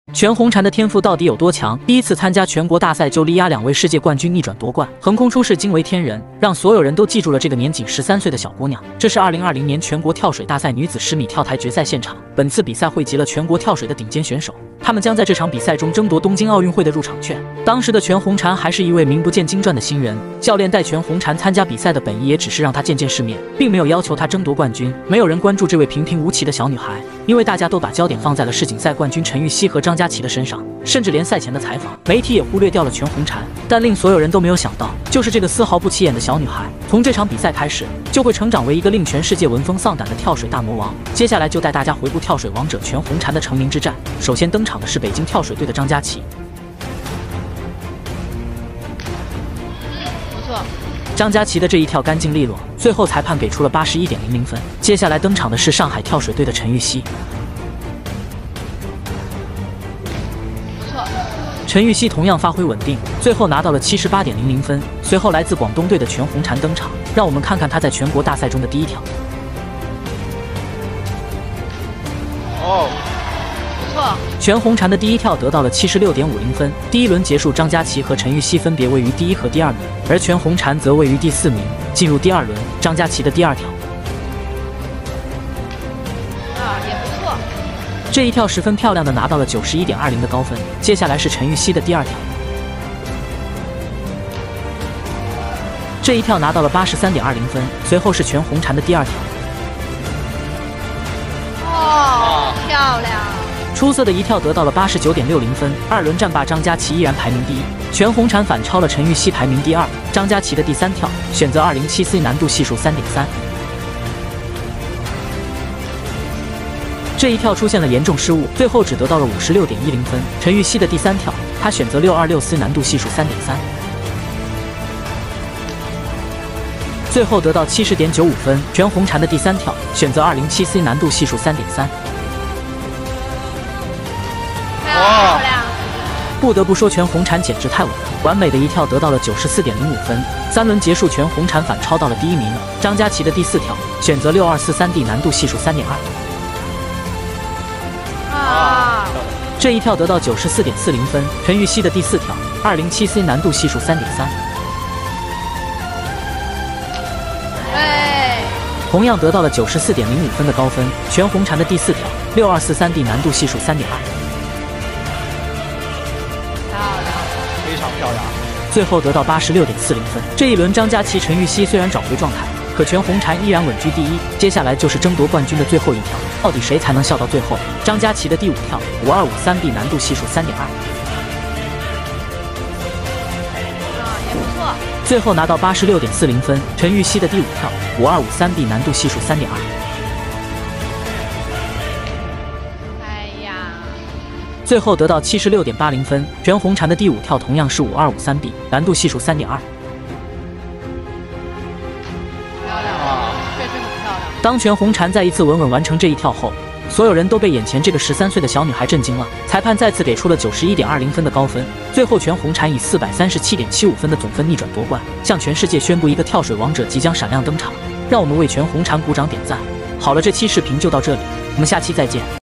全红婵的天赋到底有多强？第一次参加全国大赛就力压2位世界冠军逆转夺冠，横空出世惊为天人，让所有人都记住了这个年仅13岁的小姑娘。这是2020年全国跳水大赛女子10米跳台决赛现场，本次比赛汇集了全国跳水的顶尖选手，他们将在这场比赛中争夺东京奥运会的入场券。当时的全红婵还是一位名不见经传的新人，教练带全红婵参加比赛的本意也只是让她见见世面，并没有要求她争夺冠军。没有人关注这位平平无奇的小女孩，因为大家都把焦点放在了世锦赛冠军陈芋汐和张家齐的身上。甚至连赛前的采访，媒体也忽略掉了全红婵。但令所有人都没有想到，就是这个丝毫不起眼的小女孩，从这场比赛开始，就会成长为一个令全世界闻风丧胆的跳水大魔王。接下来就带大家回顾跳水王者全红婵的成名之战。首先登场的是北京跳水队的张家齐。 不错。 张家齐的这一跳干净利落，最后裁判给出了81.00分。接下来登场的是上海跳水队的陈芋汐。陈芋汐同样发挥稳定，最后拿到了78.00分。随后来自广东队的全红婵登场，让我们看看她在全国大赛中的第一跳。 不错。 全红婵的第一跳得到了76.50分。第一轮结束，张家齐和陈芋汐分别位于第1和第2名，而全红婵则位于第4名。进入第2轮，张家齐的第2跳。 也不错。 这一跳十分漂亮的拿到了91.20的高分。接下来是陈芋汐的第2跳，这一跳拿到了83.20分。随后是全红婵的第2跳。 漂亮！ 出色的一跳得到了89.60分。2轮战罢，张家齐依然排名第1，全红婵反超了陈芋汐排名第2。张家齐的第3跳选择207C 难度系数 3.3。这一跳出现了严重失误，最后只得到了56.10分。陈芋汐的第3跳，她选择626C 难度系数 3.3， 最后得到70.95分。全红婵的第3跳选择207C 难度系数 3.3。 漂亮！ 不得不说，全红婵简直太稳了，完美的一跳得到了94.05分。3轮结束，全红婵反超到了第1名了。张家齐的第4跳选择6243D 难度系数 3.2。这一跳得到94.40分。陈芋汐的第4跳207C 难度系数 3.3。同样得到了94.05分的高分。全红婵的第4跳6243D 难度系数 3.2。 非常漂亮。 最后得到86.40分。这一轮张家齐、陈芋汐虽然找回状态，可全红婵依然稳居第1。接下来就是争夺冠军的最后一跳，到底谁才能笑到最后？张家齐的第5跳5253B 难度系数 3.2， 也不错。 最后拿到86.40分。陈芋汐的第5跳5253B 难度系数 3.2。最后得到76.80分。全红婵的第5跳同样是5253B 难度系数 3.2。当全红婵再一次稳稳完成这一跳后，所有人都被眼前这个13岁的小女孩震惊了。裁判再次给出了91.20分的高分。最后全红婵以437.75分的总分逆转夺冠，向全世界宣布一个跳水王者即将闪亮登场。让我们为全红婵鼓掌点赞。好了，这期视频就到这里，我们下期再见。